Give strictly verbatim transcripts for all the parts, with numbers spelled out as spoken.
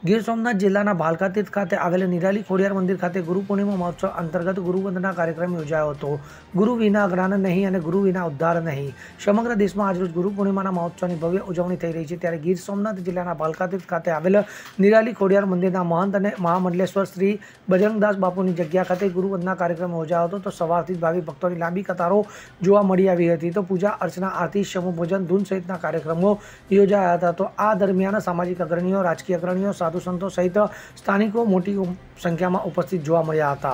ગીર સોમનાથ જિલ્લાના ભાલકા તીર્થ ખાતે આવેલ નિરાલી ખોડિયાર મંદિર ખાતે ગુરુ પૂર્ણિમા મહોત્સવ અંતર્ગત ગુરુવંદના કાર્યક્રમ યોજાયો હતો। ગુરુ વિના જ્ઞાન નહીં અને ગુરુ વિના ઉદ્ધાર નહીં। સમગ્ર દેશમાં આજરોજ ગુરુ પૂર્ણિમાના મહોત્સવની ભવ્ય ઉજવણી થઈ રહી છે, ત્યારે ગીર સોમનાથ જિલ્લાના ભાલકા તીર્થ ખાતે આવેલ નિરાલી ખોડિયાર મંદિરના મહંત અને મહામંડલેશ્વર શ્રી બજરંગદાસ બાપુની જગ્યા ખાતે ગુરુવંદના કાર્યક્રમ યોજાયો હતો। તો સવારથી જ ભાવિ ભક્તોની લાંબી કતારો જોવા મળી આવી હતી। તો પૂજા અર્ચના, આરતી, સમૂહ ભોજન, ધૂન સહિતના કાર્યક્રમો યોજાયા હતા। તો આ દરમિયાન સામાજિક અગ્રણીઓ, રાજકીય અગ્રણીઓ, સાધુ संतो सहित स्थानिको मोटी संख्या में उपस्थित जोवा मळ्या हता।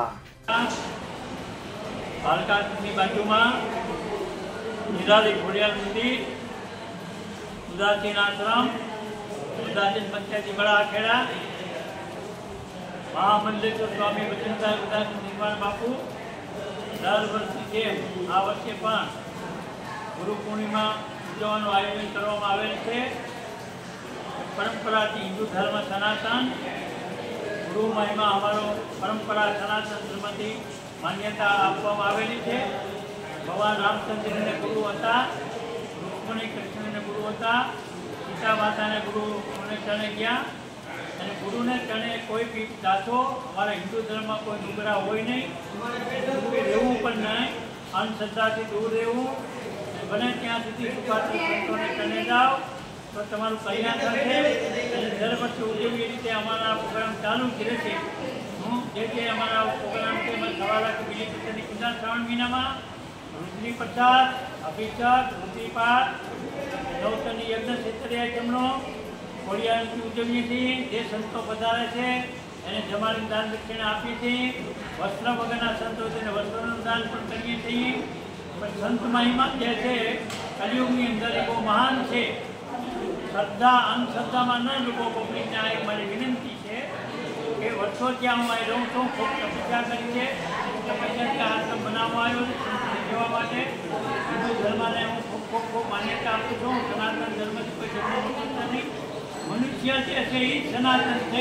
भालकानी बाजुमां निराली खोडियार मंदिर, उदासीन आश्रम, उदासीन पंचायती बड़ाखेड़ा, महामंडलेश्वर स्वामी बजरंगदास उदासीन निर्वाण बापू दर वर्षनी जेम आ वर्षे पण गुरु पूर्णिमा उजवવાનું आयोजन કરવામાં આવેલ છે। परंपरा हिंदू धर्म सनातन गुरु महिमा अमरो परंपरा सनातन धर्म की मान्यता आपवामां आवेली है। भगवान रामचंद्र ने गुरु था, रुक्मिणी कृष्ण ने गुरु था, सीता माता ने गुरु ने चरणे गया। गुरु ने चरणे कोई भी दासो हमारा हिंदू धर्म में कोई डूबरा हो नहीं, रहू पर नहीं, अंधश्रद्धा से दूर रहू, बने त्या सुधी सुपात्र संतों ने चरणे जाओ तो तमारू कल्याण थशे। दर वर्षे उजवी रीते अमारा प्रोग्राम चालू ज रहेशे। जे जे अमारा प्रोग्राम के सवा लाख बीली पितરની પૂજા શ્રાવણ મહિનામાં રુદ્રી પ્રસાદ, અભિષેક, રુદ્રીપાઠ, નવતરની યજ્ઞ ક્ષેત્રીય જમણો ખોડિયારની ઉજવીએ છીએ। જે સંતો પધારે છે એને જમાડી દાન દક્ષિણા આપીએ છીએ। વસ્ત્ર વગરના સંતો તેને વસ્ત્રનું દાન પણ કરીએ છીએ। પણ સંત મહિમા જે છે કલિયુગની અંદર એ બહુ મહાન છે। श्रद्धा अंधश्रद्धा में न लोग पब्लिक ने एक मारी विनंती है कि वर्षों त्या हूँ आई रहूँ छूँ, खूब तपस्या करी है, तपस्या के आश्रम बनावा आयो सेवा माटे हिंदू धर्म ने हूँ खूब खूब खूब मान्यता आपू छूँ। सनातन धर्म की कोई जन्म होता नहीं, मनुष्य जे छे ई सनातन छे।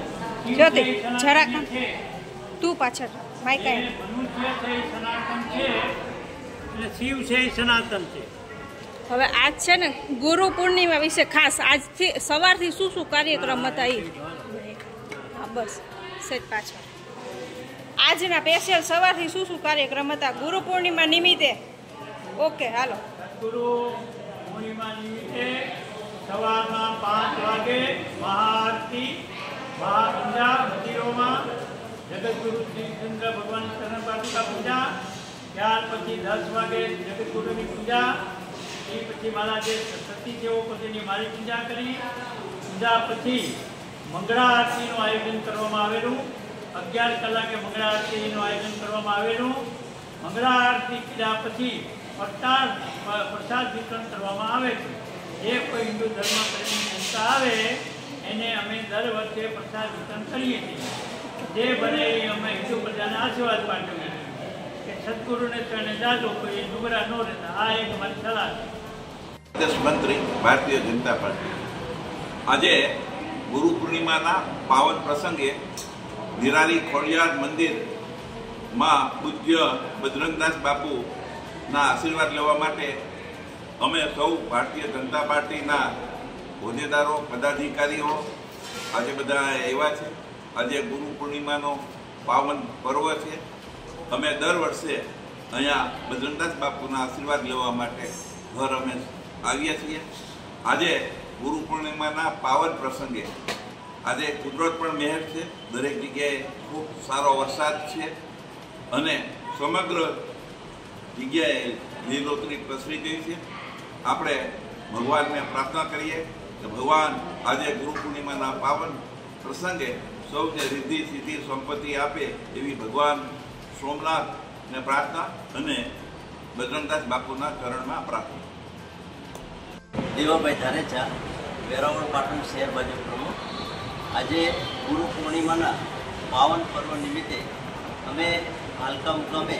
तू पाछळ माइक आए मनुष्य छे ई सनातन छे એટલે શિવ છે એ સનાતન છે। હવે આજ છે ને ગુરુ પૂર્ણિમા વિશે ખાસ આજથી સવારથી શું શું કાર્યક્રમ હતા એ હા બસ સેજ પાછળ આજના સ્પેશિયલ સવારથી શું શું કાર્યક્રમ હતા ગુરુ પૂર્ણિમા નિમિત્તે। Okay hello. ગુરુ પૂર્ણિમા નિમિત્તે સવારના પાંચ વાગે મહાઆરતી, મહાપૂજા મંદિરોમાં જગતગુરુ શ્રી ચંદ્ર ભગવાન ચરણ પાદુકા પૂજા, ત્યાર પછી દસ વાગે જગતગુરુની પૂજા, पी माला जे सती जेवो पछीनी मारी पूजा करी। पूजा पछी मंगला आरतीनुं आयोजन करवामां आवेलुं। अगियार कलाके मंगला आरतीनुं आयोजन करवामां आवेलुं। मंगला आरती कीधा पछी प्रसाद प्रसाद वितरण करवामां आवे छे। जे कोई हिंदू धर्म प्रेमी संस्था आवे एने अमे दर वर्षे प्रसाद वितरण करीए छीए। जे बने अमे हिंदू प्रजाने आशीर्वाद पाठवीए के सद्गुरुने चरणे जाजो, कोई डुबरा न रहता। आ एक मारी सलाह छे। प्रदेश मंत्री भारतीय जनता पार्टी आज गुरु पूर्णिमा पावन प्रसंगे निराली खोडियार मंदिर में पूज्य बजरंगदास बापू ना आशीर्वाद लेवा माटे अमे सौ भारतीय जनता पार्टी ना होद्देदारो, पदाधिकारीओ आज बधा एवा छे। आज गुरु पूर्णिमा पावन पर्व छे। अमे दर वर्षे अहींया बजरंगदास बापूना आशीर्वाद लेवा माटे घर अमे आव्या छीए। आज गुरु पूर्णिमा पावन प्रसंगे आज कुदरत पण मेहर है। दरेक जग्याए खूब सारो वरसाद है अने समग्र जग्याए लीलोतरी प्रसरी गई है। आपणे भगवान ने प्रार्थना करिए कि भगवान आज गुरु पूर्णिमा पावन प्रसंगे सौने रिद्धि सिद्धि संपत्ति आपे एवी भगवान सोमनाथ ने प्रार्थना अने बजरंगदास बापूना चरण में प्रार्थना। देवाभाई धारेचा वेरावळ पाटण शहर भाजप प्रमुख। आज गुरु पूर्णिमा पावन पर्व निमित्ते अमे भालका मुकामे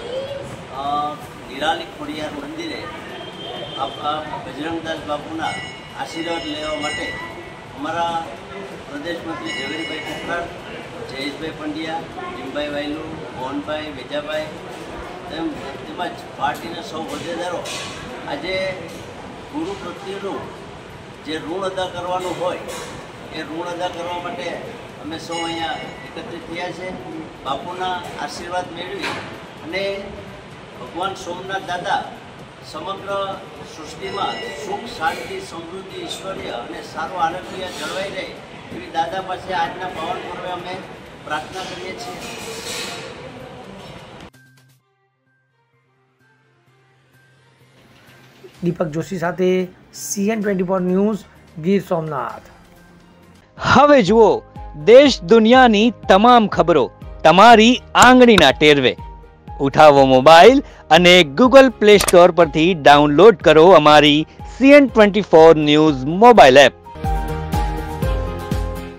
निराली खोडियार मंदिरे आपका बजरंगदास बापूना आशीर्वाद लेवा माटे अमरा प्रदेश मंत्री झवेरीभाई कोकराळ, जयेशभाई पंड्या, भीमभाई वायलू, मोहनभाई, वेजाभाई તેમજ પાર્ટીના સૌ હોદ્દેદારો આજે ગુરુ પ્રત્યેનું જે ઋણ અદા કરવાનું હોય એ ઋણ અદા કરવા માટે અમે સૌ અહીંયા એકત્રિત થયા છે. બાપુના આશીર્વાદ મેળવી અને ભગવાન સોમનાથ દાદા સમગ્ર સૃષ્ટિમાં સુખ, શાંતિ, સમૃદ્ધિ, ઈશ્વર્ય અને સારું આરોગ્ય જળવાઈ રહે એવી દાદા પાસે આજના પાવન પર્વે અમે પ્રાર્થના કરીએ છીએ. દીપક જોશી સાથે CN twenty four news, Gir Somnath. હવે જુઓ દેશ દુનિયાની તમામ ખબરો તમારી આંગળીના ટેરવે. ઉઠાવો મોબાઈલ અને ગૂગલ પ્લે સ્ટોર પરથી ડાઉનલોડ કરો અમારી CN twenty four news mobile app.